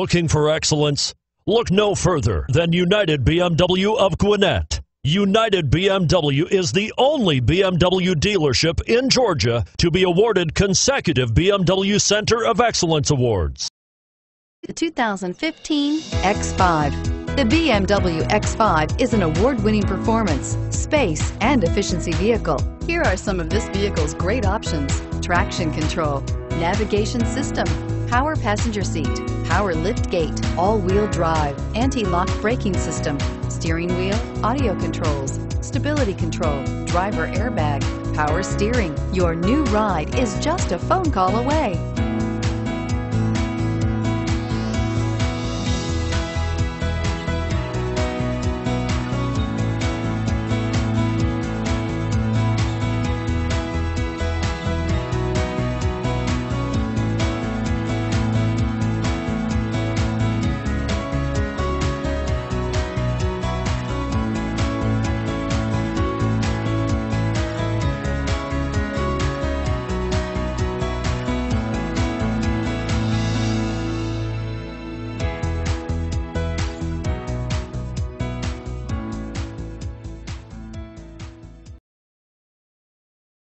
Looking for excellence? Look no further than United BMW of Gwinnett. United BMW is the only BMW dealership in Georgia to be awarded consecutive BMW Center of Excellence Awards. The 2015 X5. The BMW X5 is an award-winning performance, space, and efficiency vehicle. Here are some of this vehicle's great options: traction control, navigation system, power passenger seat, power lift gate, all-wheel drive, anti-lock braking system, steering wheel audio controls, stability control, driver airbag, power steering. Your new ride is just a phone call away.